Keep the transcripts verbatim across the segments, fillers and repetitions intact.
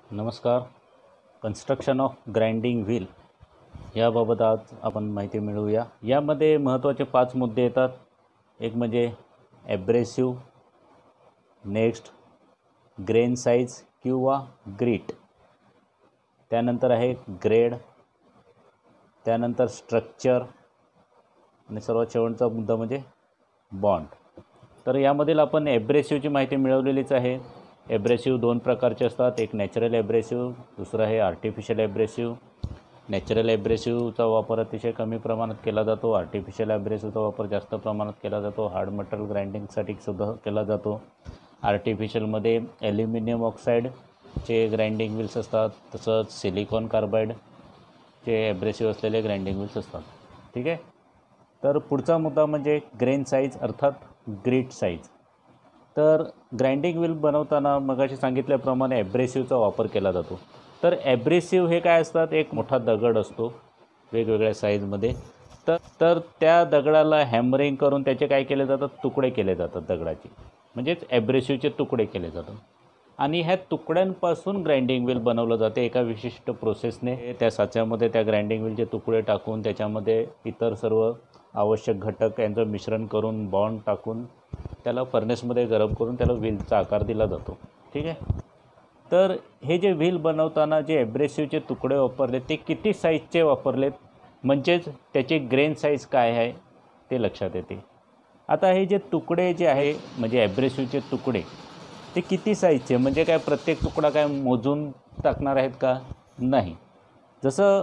नमस्कार. Construction of grinding wheel याबाबत आज आपण माहिती मिळवूया. यामध्ये महत्त्वाचे पाच मुद्दे येतात. एक म्हणजे ॲब्रेसिव्ह, नेक्स्ट ग्रेन साईज किंवा ग्रीट, त्यानंतर आहे ग्रेड, त्यानंतर स्ट्रक्चर आणि सर्वात शेवटचा मुद्दा म्हणजे बॉन्ड. तर यामधील आपण ॲब्रेसिव्हची माहिती मिळवलेलीच आहे. ॲब्रेसिव्ह दोन प्रकारचे असतात, एक नॅचरल ॲब्रेसिव्ह, दुसरं आहे आर्टिफिशियल ॲब्रेसिव्ह. नॅचरल ॲब्रेसिव्हचा वापर अतिशय कमी प्रमाणात केला जातो. आर्टिफिशियल ॲब्रेसिव्हचा वापर जास्त प्रमाणात केला जातो. हार्ड मटेरियल ग्राइंडिंगसाठी सुद्धा केला जातो. आर्टिफिशियलमध्ये ॲल्युमिनियम ऑक्साईडचे ग्राइंडिंग व्हील्स असतात, तसंच सिलिकॉन कार्बाईडचे ॲब्रेसिव्ह असलेले ग्राइंडिंग व्हील्स असतात. ठीक आहे. तर पुढचा मुद्दा म्हणजे ग्रेन साईज अर्थात ग्रीट साईज. तर ग्राइंडिंग व्हील बनवताना मगाशी सांगितल्याप्रमाणे ॲब्रेसिव्हचा वापर केला जातो. तर ॲब्रेसिव्ह हे काय असतात, एक मोठा दगड असतो वेगवेगळ्या साईजमध्ये. तर तर त्या दगडाला हॅमरिंग करून त्याचे काय केले जातात, तुकडे केले जातात दगडाचे, म्हणजेच ॲब्रेसिव्हचे तुकडे केले जातात. आणि ह्या तुकड्यांपासून ग्राइंडिंग व्हील बनवलं जाते एका विशिष्ट प्रोसेसने. त्या साच्यामध्ये त्या ग्राइंडिंग व्हीलचे तुकडे टाकून त्याच्यामध्ये इतर सर्व आवश्यक घटक यांचं मिश्रण करून बॉन्ड टाकून त्याला फर्नेसमध्ये गरम करून त्याला व्हीलचा आकार दिला जातो. ठीक आहे. तर हे जे व्हील बनवताना जे ॲब्रेसिव्हचे तुकडे वापरले ते किती साईजचे वापरलेत, म्हणजेच त्याची ग्रेन साईज काय आहे ते लक्षात येते. आता हे जे तुकडे जे आहे म्हणजे ॲब्रेसिव्हचे तुकडे ते किती साईजचे, म्हणजे काय प्रत्येक तुकडा काय मोजून टाकणार आहेत का, नाही. जसं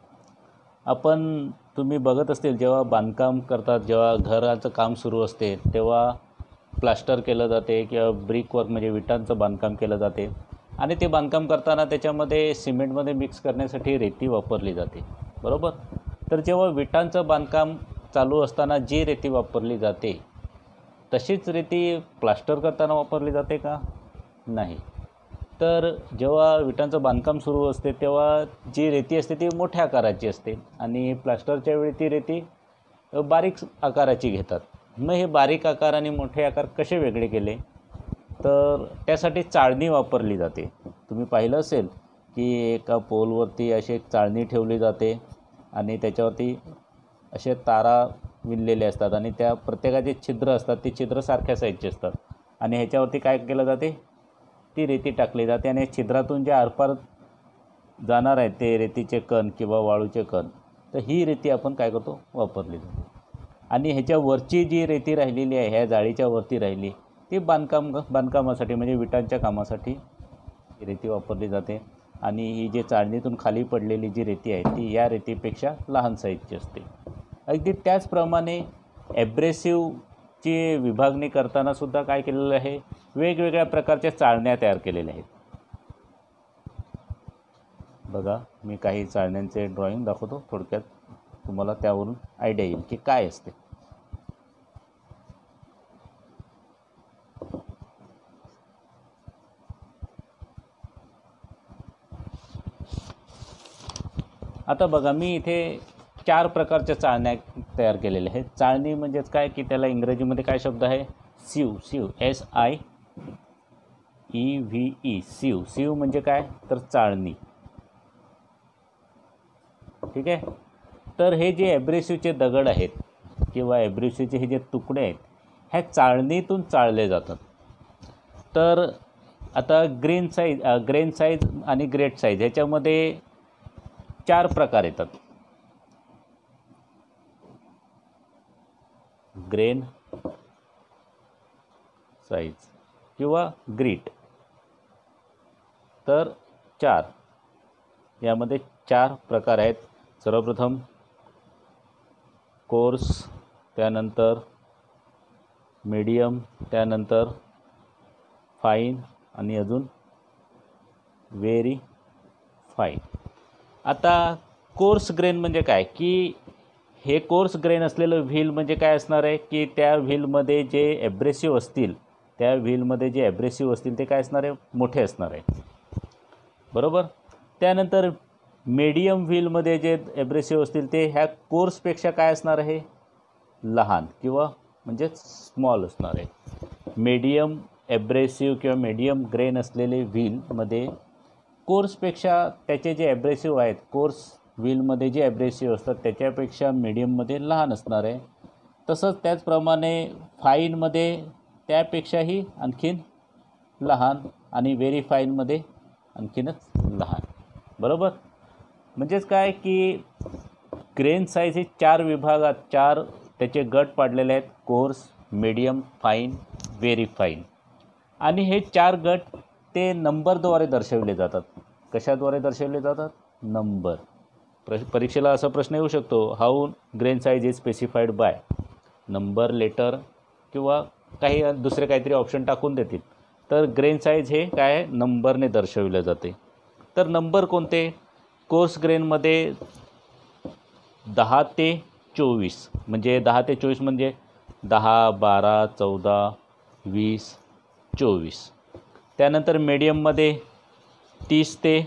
आपण तुम्ही बघत असतील, जेव्हा बांधकाम करतात, जेव्हा घराचं काम सुरू असते तेव्हा प्लास्टर केलं जाते किंवा ब्रिक वर्क म्हणजे विटांचं बांधकाम केलं जाते. आणि ते बांधकाम करताना त्याच्यामध्ये सिमेंटमध्ये मिक्स करण्यासाठी रेती वापरली जाते, बरोबर. तर जेव्हा विटांचं बांधकाम चालू असताना जी रेती वापरली जाते तशीच रेती प्लास्टर करताना वापरली जाते का, नाही. तर जेव्हा विटांचं बांधकाम सुरू असते तेव्हा जी रेती असते ती मोठ्या आकाराची असते आणि प्लास्टरच्या वेळी ती रेती बारीक आकाराची घेतात. मग हे बारीक आकार आणि मोठे आकार कसे वेगळे केले, तर त्यासाठी चाळणी वापरली जाते. तुम्ही पाहिलं असेल की एका पोलवरती अशी एक चाळणी ठेवली जाते आणि त्याच्यावरती असे तारा विणलेले असतात आणि त्या प्रत्येकाचे छिद्र असतात, ती छिद्र सारख्या साईजची असतात आणि ह्याच्यावरती काय केलं जाते, ती रेती टाकली जाते आणि छिद्रातून जे आरपार जाणार आहे ते रेतीचे कण किंवा वाळूचे कण, तर ही रेती आपण काय करतो, वापरली जाते. आणि ह्याच्यावरची जी रेती राहिलेली आहे, ह्या जाळीच्या वरती राहिली, ती बांधकाम बांधकामासाठी म्हणजे विटांच्या कामासाठी रेती वापरली जाते. आणि ही जी चाळणीतून खाली पडलेली जी रेती आहे ती या रेतीपेक्षा लहान साईजची असते. अगदी त्याचप्रमाणे ॲब्रेसिव्हची विभागणी करताना सुद्धा काय केलेलं आहे, वेगवेगळ्या प्रकारच्या चाळण्या तयार केलेल्या आहेत. बघा, मी काही चाळण्यांचे ड्रॉइंग दाखवतो थोडक्यात, तुम्हाला त्यावरून आयडिया येईल की काय असते. आता बघा, मी इथे चार प्रकारच्या चाळण्या तयार केलेल्या आहेत. चाळणी म्हणजेच काय की त्याला इंग्रजीमध्ये काय शब्द आहे, sieve. Sieve S I E V E sieve. Sieve म्हणजे काय, तर चाळणी. ठीक आहे. तर हे जे ॲब्रेसिव्हचे दगड आहेत किंवा ॲब्रेसिव्हचे हे जे तुकडे आहेत ह्या चाळणीतून चाळले जातात. तर आता ग्रेन साईज ग्रेन साईज आणि ग्रेट साईज ह्याच्यामध्ये चार प्रकार येतात. ग्रेन साईज किंवा ग्रीट. तर चार यामध्ये चार प्रकार आहेत. सर्वप्रथम कोर्स, त्यानंतर मीडियम, त्यानंतर फाईन आणि अजून व्हेरी फाईन. आता कोर्स ग्रेन म्हणजे काय की हे कोर्स ग्रेन असलेलं व्हील म्हणजे काय असणार आहे की त्या व्हीलमध्ये जे ॲब्रेसिव्ह असतील त्या व्हीलमध्ये जे ॲब्रेसिव्ह असतील ते काय असणार आहे, मोठे असणार आहे, बरोबर. त्यानंतर मीडियम व्हीलमध्ये जे ॲब्रेसिव्ह असतील ते ह्या कोर्सपेक्षा काय असणार आहे, लहान किंवा म्हणजे स्मॉल असणार आहे. मीडियम ॲब्रेसिव्ह किंवा मीडियम ग्रेन असलेले व्हीलमध्ये कोर्सपेक्षा त्याचे जे ॲब्रेसिव्ह आहेत, कोर्स व्हीलमध्ये जे ॲब्रेसिव्ह असतात त्याच्यापेक्षा मीडियममध्ये लहान असणार आहे. तसंच त्याचप्रमाणे फाईनमध्ये त्यापेक्षाही आणखीन लहान आणि व्हेरी फाईनमध्ये आणखीनच लहान. बरोबर. म्हणजेच काय की ग्रेन साईज हे चार विभागात, चार त्याचे गट पाडलेले आहेत: coarse, medium, fine, very fine. आणि हे चार गट ते नंबरद्वारे दर्शवले जातात. कशाद्वारे दर्शवले जातात? नंबर. प्र परीक्षेला असा प्रश्न येऊ शकतो, how grain size is specified by number, letter किंवा काही दुसरे काहीतरी ऑप्शन टाकून देतील. तर ग्रेन साईज हे काय नंबरने दर्शविले जाते. तर नंबर कोणते? कोर्स ग्रेनमध्ये दहा ते चोवीस, म्हणजे दहा ते चोवीस म्हणजे दहा, बारा, चौदा, वीस, चोवीस. त्यानंतर मीडियममध्ये तीस ते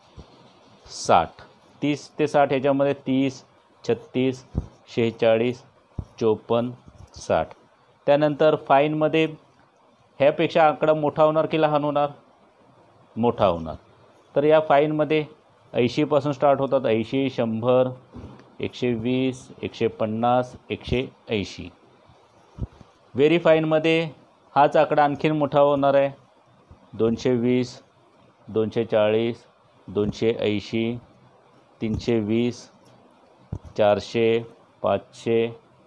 साठ, तीस ते साठ ह्याच्यामध्ये तीस, छत्तीस, शेहेचाळीस, चोपन्न, साठ. त्यानंतर फाईनमध्ये ह्यापेक्षा आकडा मोठा होणार की लहान होणार? मोठा होणार. तर या फाईनमध्ये ऐंशीपासून स्टार्ट होतात. ऐंशी, शंभर, एकशे वीस, एकशे पन्नास, एकशे ऐंशी. व्हेरी फाईनमध्ये हाच आकडा आणखीन मोठा होणार आहे. दोनशे वीस, दोनशे चाळीस, दोनशे ऐंशी, तीनशे वीस, चारशे, पाचशे,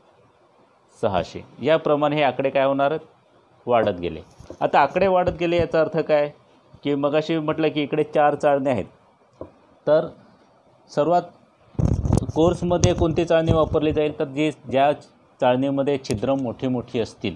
सहाशे. याप्रमाणे हे आकडे काय होणार आहेत? वाढत गेले. आता आकडे वाढत गेले याचा अर्थ काय की मगाशी म्हटलं की इकडे चार चाळणे आहेत. तर सर्वात कोर्समध्ये कोणती चाळणी वापरली जाईल? तर जे ज्या चाळणीमध्ये छिद्र मोठी मोठी असतील,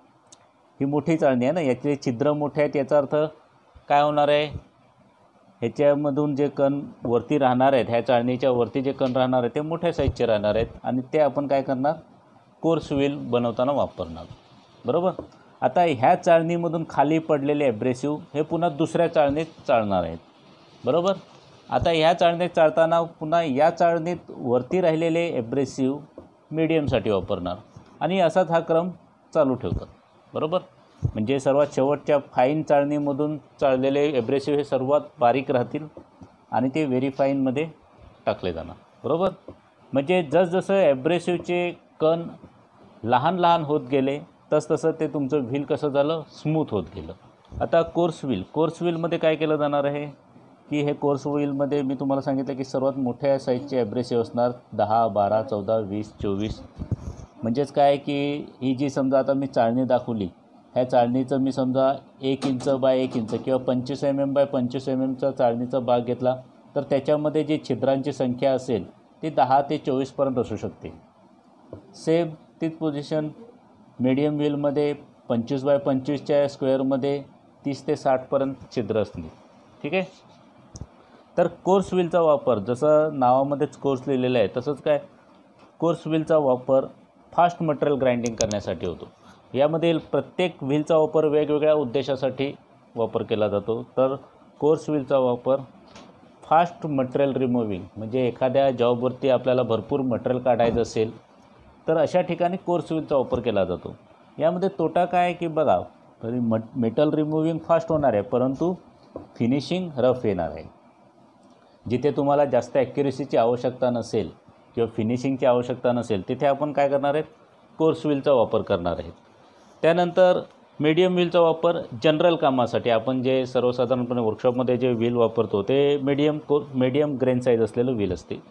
ही मोठी चाळणी आहे ना, याचे छिद्र मोठे आहेत. याचा अर्थ काय होणार आहे? ह्याच्यामधून जे कण वरती राहणार आहेत, ह्या चाळणीच्या वरती जे कण राहणार आहेत ते मोठ्या साईजचे राहणार आहेत आणि ते आपण काय करणार? कोर्स व्हील बनवताना वापरणार. बरोबर. आता ह्या चाळणीमधून खाली पडलेले ॲब्रेसिव्ह हे पुन्हा दुसऱ्या चाळणीत चाळणार आहेत. बरोबर. आता ह्या चाळणीत चाळताना पुन्हा या चाळणीत वरती राहिलेले ॲब्रेसिव्ह मीडियमसाठी वापरणार आणि असाच हा क्रम चालू ठेवतात. बरोबर. म्हणजे सर्वात शेवटच्या फाईन चाळणीमधून चाळलेले ॲब्रेसिव्ह हे सर्वात बारीक राहतील आणि ते व्हेरी फाईनमध्ये टाकले जाणार. बरोबर. म्हणजे जसजसं ॲब्रेसिव्हचे कण लहान लहान होत गेले तसतसं ते तुमचं व्हील कसं झालं? स्मूथ होत गेलं. आता कोर्स व्हील, कोर्स व्हीलमध्ये काय केलं जाणार आहे की हे कोर्स व्हीलमध्ये मी तुम्हाला सांगितलं की सर्वात मोठ्या साईजचे ॲब्रेसिव्ह असणार. दहा, बारा, चौदा, वीस, चोवीस. म्हणजेच काय की ही जी समजा आता मी चाळणी दाखवली, ह्या चाळणीचं मी समजा एक इंच बाय एक इंच किंवा पंचवीस एम एम बाय पंचवीस एम एमचा चाळणीचा भाग घेतला तर त्याच्यामध्ये जी छिद्रांची संख्या असेल ती दहा ते चोवीसपर्यंत असू शकते. सेम तीच पोझिशन मीडियम व्हीलमध्ये पंचवीस बाय पंचवीसच्या स्क्वेअरमध्ये तीस ते साठपर्यंत छिद्र असतील. ठीक आहे. तर कोर्स व्हीलचा वापर जसं नावामध्येच कोर्स लिहिलेलं आहे तसंच काय कोर्स व्हीलचा वापर फास्ट मटेरियल ग्राइंडिंग करण्यासाठी होतो. यामधील प्रत्येक व्हीलचा वापर वेगवेगळ्या उद्देशासाठी वापर केला जातो. तर कोर्स व्हीलचा वापर फास्ट मटेरियल रिमूव्हिंग, म्हणजे एखाद्या जॉबवरती आपल्याला भरपूर मटेरियल काढायचं असेल तर अशा ठिकाणी कोर्स व्हीलचा वापर केला जातो. यामध्ये तोटा काय आहे की बघा, तरी मट मेटल रिमूव्हिंग फास्ट होणार आहे परंतु फिनिशिंग रफ येणार आहे. जिथे तुम्हाला जास्त ॲक्युरेसीची आवश्यकता नसेल किंवा फिनिशिंगची आवश्यकता नसेल तिथे आपण काय करणार आहेत? कोर्स व्हीलचा वापर करणार आहेत. त्यानंतर मीडियम व्हीलचा वापर जनरल कामासाठी, आपण जे सर्वसाधारणपणे वर्कशॉपमध्ये जे व्हील वापरतो ते मीडियम को मीडियम ग्रेन साईज असलेलं व्हील असते.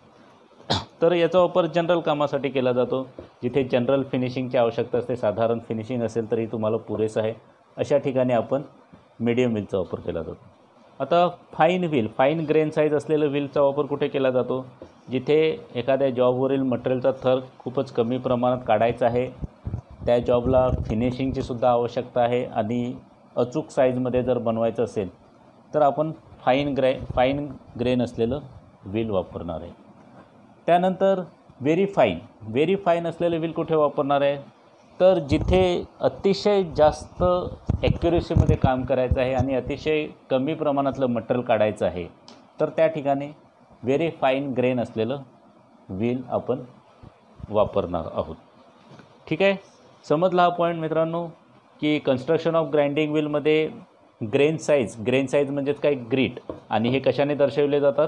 तर याचा वापर जनरल कामासाठी केला जातो. जिथे जनरल फिनिशिंगची आवश्यकता असते, साधारण फिनिशिंग असेल तरी तुम्हाला पुरेसं आहे, अशा ठिकाणी आपण मीडियम व्हीलचा वापर केला जातो. आता fine wheel, fine grain size असलेलं व्हीलचा वापर कुठे केला जातो? जिथे एखाद्या जॉबवरील मटेरियलचा थर खूपच कमी प्रमाणात काढायचा आहे, त्या जॉबला फिनिशिंगची सुद्धा आवश्यकता आहे आणि अचूक साईजमध्ये जर बनवायचं असेल तर आपण फाईन ग्रे फाईन ग्रेन असलेलं व्हील वापरणार आहे. त्यानंतर व्हेरी फाईन, व्हेरी फाईन असलेलं व्हील कुठे वापरणार आहे? तर जिथे अतिशय जास्त ॲक्युरेसीमध्ये काम करायचं आहे आणि अतिशय कमी प्रमाणातलं मटेरियल काढायचं आहे तर त्या ठिकाणी व्हेरी फाईन ग्रेन असलेलं व्हील आपण वापरणार आहोत. ठीक आहे. समजला हा पॉईंट मित्रांनो की कन्स्ट्रक्शन ऑफ ग्राइंडिंग व्हीलमध्ये ग्रेन साईज, ग्रेन साईज म्हणजेच काय, ग्रीट, आणि हे कशाने दर्शवले जातात,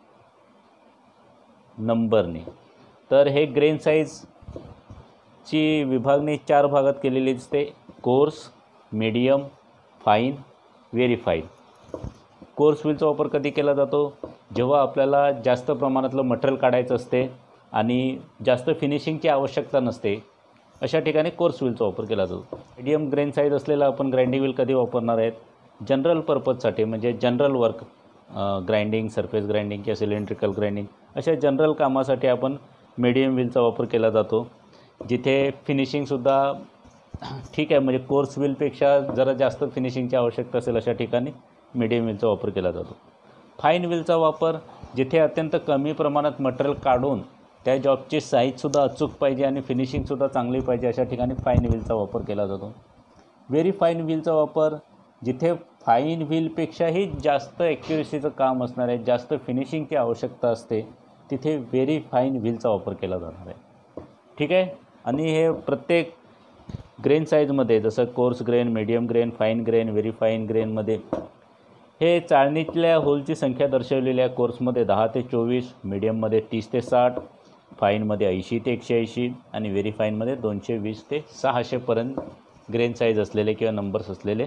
नंबरने. तर हे ग्रेन साईजची विभागणी चार भागात केलेली दिसते, coarse, medium, fine, very fine. Coarse व्हीलचा वापर कधी केला जातो, जेव्हा आपल्याला जास्त प्रमाणातलं मटेरियल काढायचं असते आणि जास्त फिनिशिंगची आवश्यकता नसते, अशा ठिकाणी कोर्स व्हीलचा वापर केला जातो. मीडियम ग्रेन साईज असलेला आपण ग्राइंडिंग व्हील कधी वापरणार आहेत, जनरल पर्पजसाठी, म्हणजे general work, grinding, surface grinding किंवा सिलेंड्रिकल ग्राइंडिंग, अशा जनरल कामासाठी आपण मीडियम व्हीलचा वापर केला जातो. जिथे फिनिशिंगसुद्धा ठीक आहे, म्हणजे कोर्स व्हीलपेक्षा जरा जास्त फिनिशिंगची आवश्यकता असेल, अशा ठिकाणी मीडियम व्हीलचा वापर केला जातो. फाईन व्हीलचा वापर जिथे अत्यंत कमी प्रमाणात मटेरियल काढून त्या जॉबची साईजसुद्धा अचूक पाहिजे आणि फिनिशिंगसुद्धा चांगली पाहिजे, अशा ठिकाणी फाईन व्हीलचा वापर केला जातो. व्हेरी फाईन व्हीलचा वापर जिथे फाईन व्हीलपेक्षाही जास्त ॲक्युरेसीचं काम असणार आहे, जास्त फिनिशिंगची आवश्यकता असते, तिथे व्हेरी फाईन व्हीलचा वापर केला जाणार आहे. ठीक आहे. आणि हे प्रत्येक ग्रेन साईजमध्ये, जसं coarse grain, medium grain, fine grain, very fine ग्रेनमध्ये हे चाळणीतल्या होलची संख्या दर्शवलेली आहे. कोर्समध्ये दहा ते चोवीस, मीडियममध्ये तीस ते साठ, फाईनमध्ये ऐंशी ते एकशे ऐंशी आणि व्हेरी फाईनमध्ये दोनशे वीस ते सहाशेपर्यंत ग्रेन साईज असलेले किंवा नंबर्स असलेले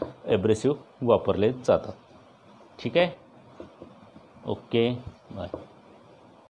एब्रेसिव्ह वापरले जातात. ठीक आहे. Okay, bye.